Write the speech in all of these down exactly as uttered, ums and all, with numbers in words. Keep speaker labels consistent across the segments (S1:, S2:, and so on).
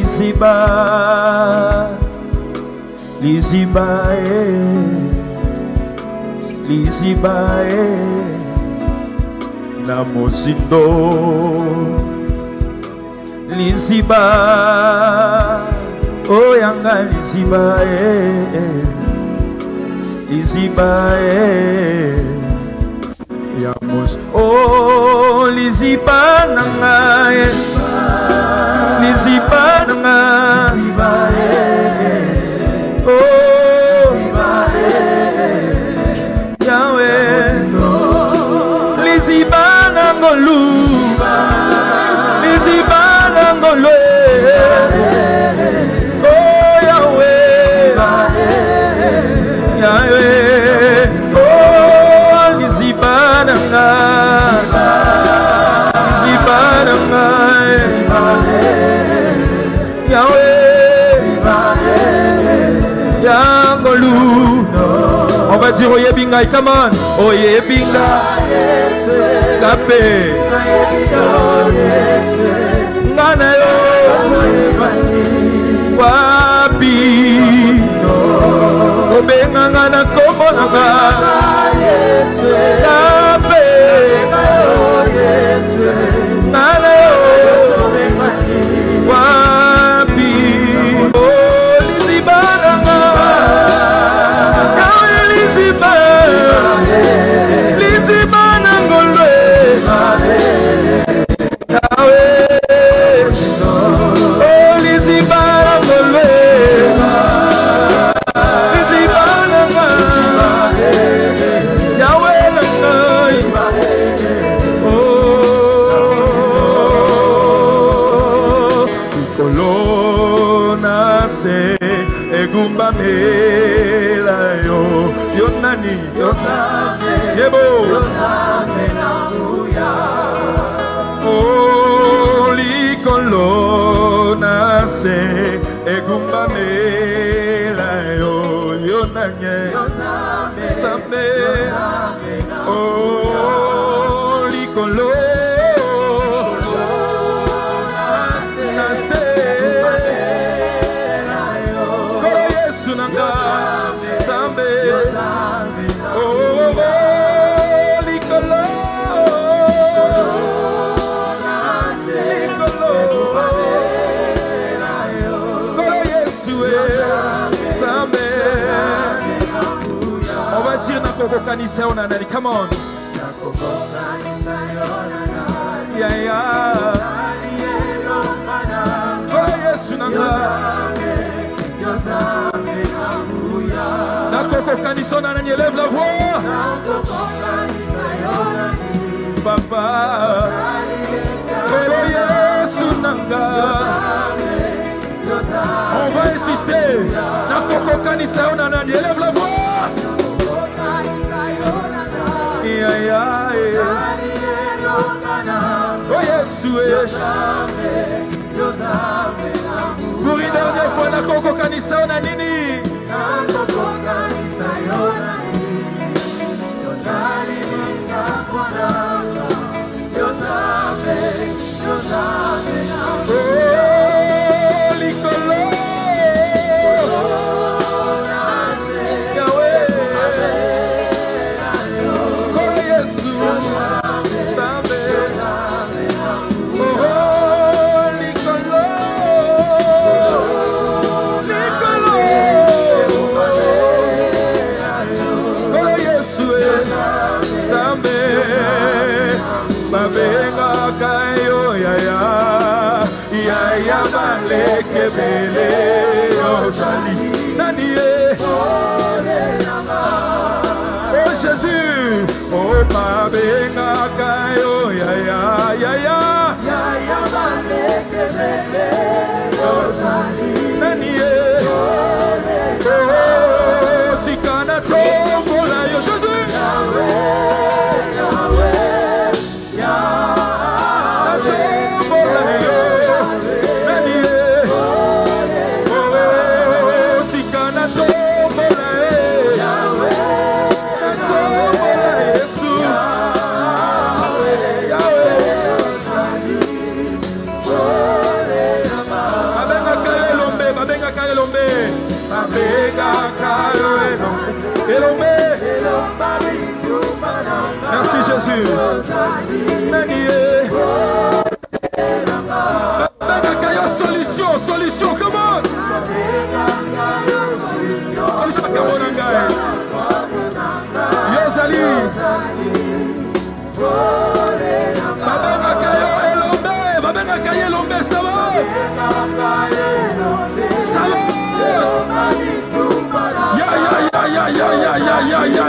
S1: liziba liziba eh liziba eh na mosindo liziba oh yanga liziba eh liziba eh ya mos oh liziba nanga eh liziba nanga liziba eh oh liziba eh Yahweh liziba nangolu liziba nangolu oh Yahweh Yahweh oh liziba nanga liziba nanga Yahweh Yangolu. On va dire oye binga, come on. Oye binga Kape Ngana yo Wapi Obenga ngana komo nanga Kape Ngana yo Wapi Oh liziba nanga Liziba Liziba nangolwe Yahweh oh liziba nangolwe liziba nanga Yahweh nanga oh kolona se egumba mela yo Yonani, Yosame, Yebo, Yosame Namuya. Oli kolona se egumba mela yo Yonanye, Yosame, Yosame, Oli kolona se Kolo Yesu nanga Sambe. Oh, oh, Nicolo, Nicolo, Kolo Yesu, Sambe. On va dire Nakoko Kanisa Onanani, come on. Yeah, yeah. Kolo Yesu nanga. Nakoko Kanisa Onanani, élève la voix. Papa Kolo Yesu nanga. On va insister. Nakoko Kanisa Onanani, élève la voix. Yeah, yeah, yeah. Oh Yesu pour une dernière fois Nakoko Kanisa Onanini. Nakoko Kanisa Onanini. Yozali Ngafwananga. Yozame, Yozame Namu. Oh, Likolo. Yahweh. Kolo Yesu. Sambe. Oh, Likolo. Likolo. Kolo Yesu. Sambe. Babenga kayo yaya. Yaya baleke bele ozali. Nani e. Oh Jésus. Oh babenga kayo yaya yaya. Yaya baleke bele ozali. Nani e. Oh tikana tombola yo Jésus. Yahweh, Yahweh, Yahweh. Tombola yo. Nani e. Oh tikana tombola e. Yahweh, tombola Yesu. Yahweh, Yahweh. Abenga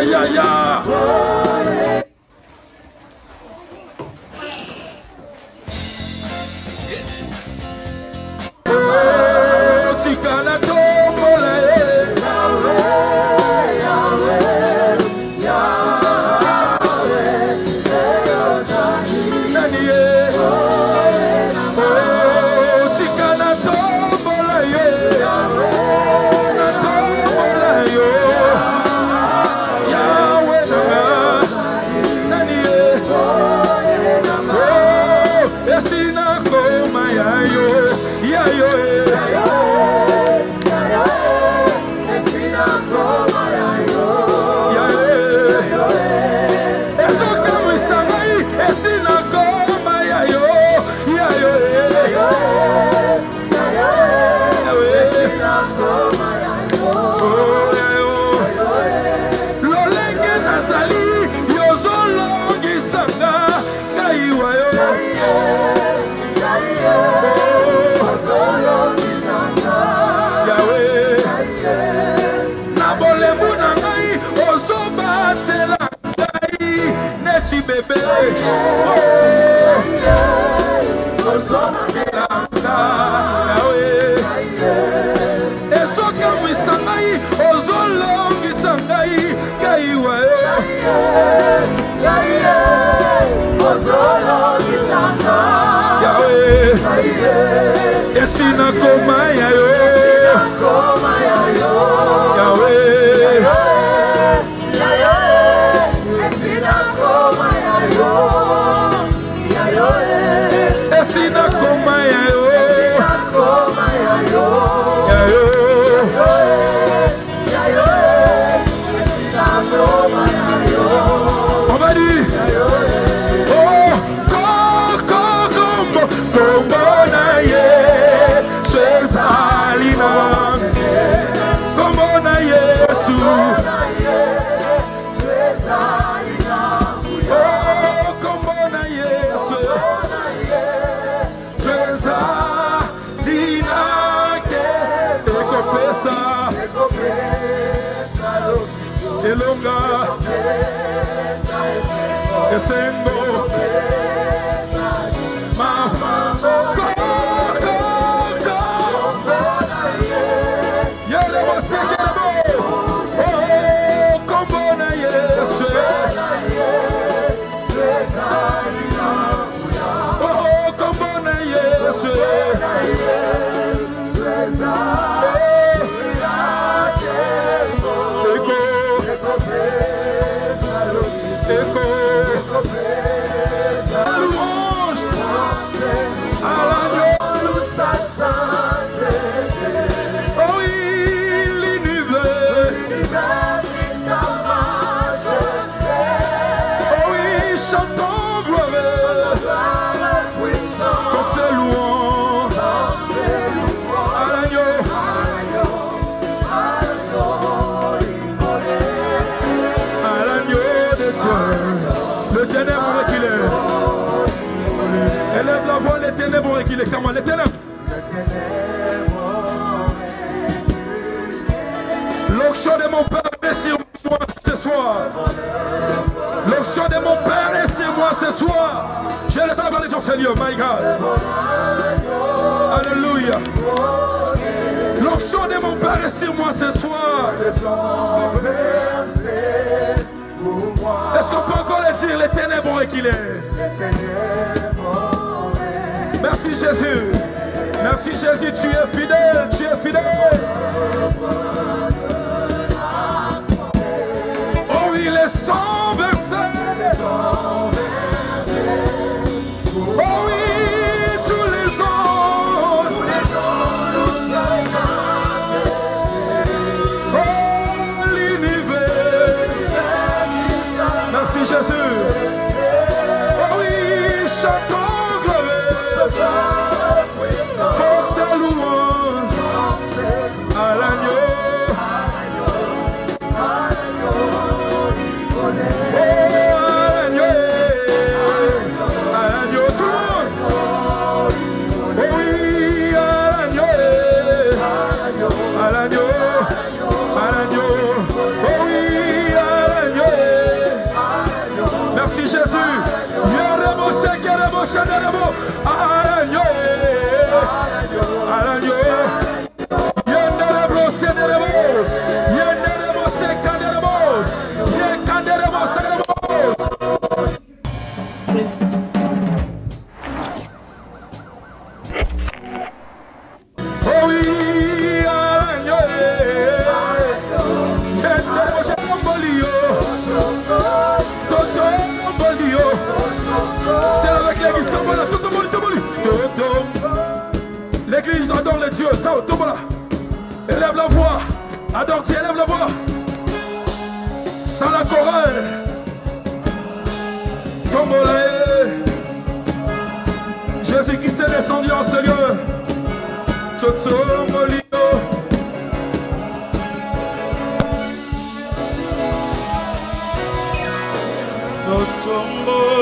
S1: aïe, aïe, aïe. Esina koma ya yo, Yahweh. Esina koma ya yo, Esina koma ya yo, on va dire. Oh, Coco, Combo, Combo Naye. Alina, como na Yesu, oh, como na Yesu, Alina que recompensa, elonga, descendo, mama. Élève la voix, les ténèbres ont reculé. Comment les ténèbres? L'onction de mon Père est sur moi ce soir. L'onction de mon Père est sur moi ce soir. Je laisse la bénédiction, Seigneur, my God. Alléluia. L'onction de mon Père est sur moi ce soir. Est-ce qu'on peut encore le dire? Les ténèbres ont reculé. Merci Jésus. Merci Jésus, tu es fidèle, tu es fidèle. Oh oui, les sangs versés. Oh oui, tous les ans. Oh l'univers. Merci Jésus. Oh oui, chantons glorieux. Force et louange à l'agneau. L'église adore les dieux. Élève la voix. Adore-tu, élève la voix. Sans la chorale. Tombolé. Jésus-Christ est descendu en ce lieu. Toto Molio. Toto Molio.